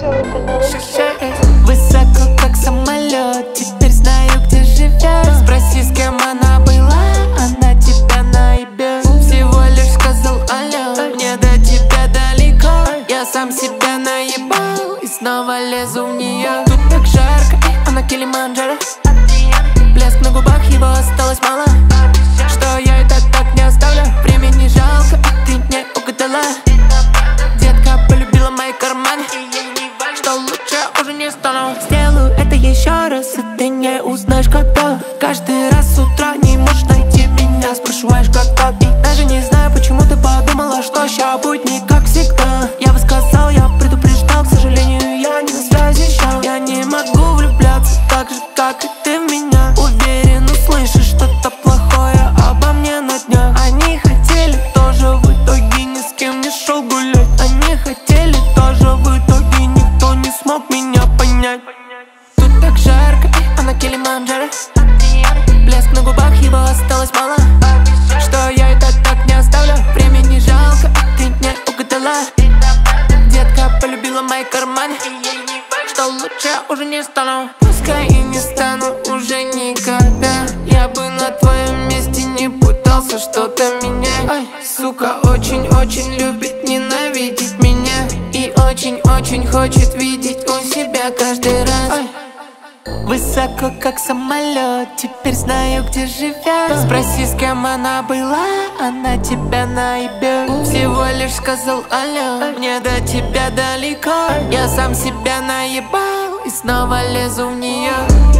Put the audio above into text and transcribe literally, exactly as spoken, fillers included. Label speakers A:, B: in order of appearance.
A: Высоко, как самолет, теперь знаю, где живешь. Спроси, с кем она была, она тебя наебет. Всего лишь сказал алло, мне до тебя далеко. Я сам себя наебал и снова лезу в нее. Тут так жарко, она Килиманджаро. Блеск на губах, его осталось мало. Что я это так не оставлю, времени жалко, а ты не угадала. Детка полюбила мои карманы, что лучше уже не стану. Сделаю это еще раз, и ты не узнаешь, когда. Каждый раз с утра не можешь найти меня, спрашиваешь, когда. И даже не знаю, почему ты подумала, что ща будет не как всегда. Я бы сказал, я предупреждал, к сожалению, я не на связи ща. Я не могу влюбляться так же, как и ты в меня. Уверен, услышишь что-то плохое обо мне на днях. Они хотели тоже, в итоге ни с кем не шел гулять. Они хотели тоже, в итоге никто не смог меня понять. Тут так жарко, она Килиманджаро. Блеск на губах, его осталось мало. Что я это так не оставлю, времени жалко, а ты не угадала. Детка полюбила мои карманы, что лучше уже не стану. Пускай и не стану уже никогда. Я бы на твоем месте не пытался что-то менять. Ай, сука, очень-очень любит ненавидеть меня и очень-очень хочет видеть у себя каждый раз. Ай. Высоко, как самолет, теперь знаю, где живешь. Спроси, с кем она была, она тебя наебет. Всего лишь сказал алло, мне до тебя далеко. Я сам себя наебал и снова лезу в нее.